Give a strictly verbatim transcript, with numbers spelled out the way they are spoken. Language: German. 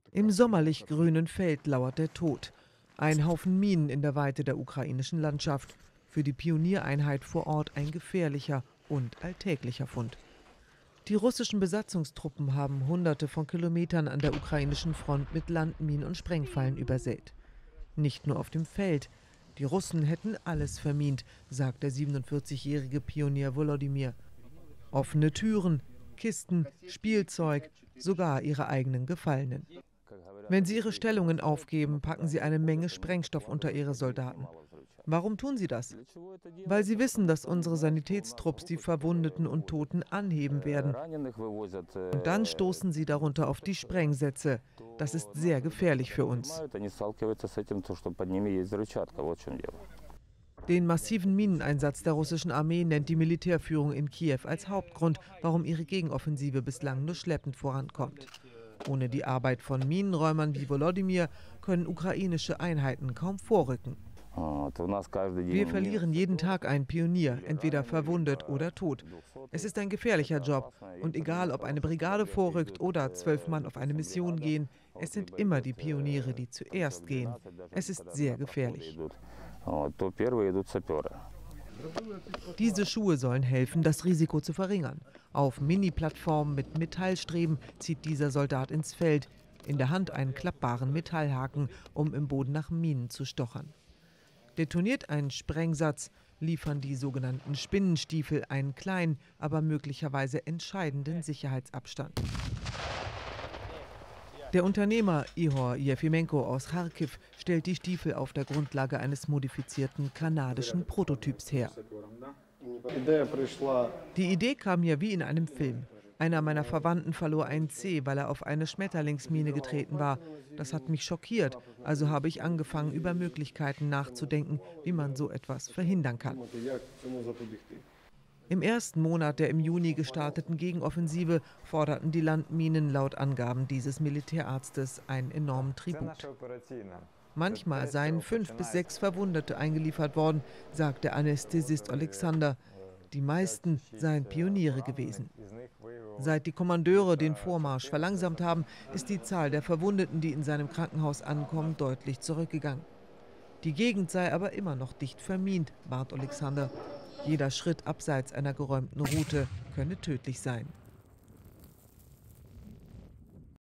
Im sommerlich grünen Feld lauert der Tod. Ein Haufen Minen in der Weite der ukrainischen Landschaft. Für die Pioniereinheit vor Ort ein gefährlicher und alltäglicher Fund. Die russischen Besatzungstruppen haben Hunderte von Kilometern an der ukrainischen Front mit Landminen und Sprengfallen übersät. Nicht nur auf dem Feld. Die Russen hätten alles vermint, sagt der siebenundvierzigjährige Pionier Volodymyr. Offene Türen, Kisten, Spielzeug, sogar ihre eigenen Gefallenen. Wenn sie ihre Stellungen aufgeben, packen sie eine Menge Sprengstoff unter ihre Soldaten. Warum tun sie das? Weil sie wissen, dass unsere Sanitätstrupps die Verwundeten und Toten anheben werden. Und dann stoßen sie darunter auf die Sprengsätze. Das ist sehr gefährlich für uns. Den massiven Mineneinsatz der russischen Armee nennt die Militärführung in Kiew als Hauptgrund, warum ihre Gegenoffensive bislang nur schleppend vorankommt. Ohne die Arbeit von Minenräumern wie Volodymyr können ukrainische Einheiten kaum vorrücken. Wir verlieren jeden Tag einen Pionier, entweder verwundet oder tot. Es ist ein gefährlicher Job und egal, ob eine Brigade vorrückt oder zwölf Mann auf eine Mission gehen, es sind immer die Pioniere, die zuerst gehen. Es ist sehr gefährlich. Diese Schuhe sollen helfen, das Risiko zu verringern. Auf Mini-Plattformen mit Metallstreben zieht dieser Soldat ins Feld, in der Hand einen klappbaren Metallhaken, um im Boden nach Minen zu stochern. Detoniert ein Sprengsatz, liefern die sogenannten Spinnenstiefel einen kleinen, aber möglicherweise entscheidenden Sicherheitsabstand. Der Unternehmer Ihor Jefimenko aus Charkiw stellt die Stiefel auf der Grundlage eines modifizierten kanadischen Prototyps her. Die Idee kam mir wie in einem Film. Einer meiner Verwandten verlor einen Zeh, weil er auf eine Schmetterlingsmine getreten war. Das hat mich schockiert, also habe ich angefangen, über Möglichkeiten nachzudenken, wie man so etwas verhindern kann. Im ersten Monat der im Juni gestarteten Gegenoffensive forderten die Landminen laut Angaben dieses Militärarztes einen enormen Tribut. Manchmal seien fünf bis sechs Verwundete eingeliefert worden, sagt der Anästhesist Alexander. Die meisten seien Pioniere gewesen. Seit die Kommandeure den Vormarsch verlangsamt haben, ist die Zahl der Verwundeten, die in seinem Krankenhaus ankommen, deutlich zurückgegangen. Die Gegend sei aber immer noch dicht vermint, warnt Alexander. Jeder Schritt abseits einer geräumten Route könne tödlich sein.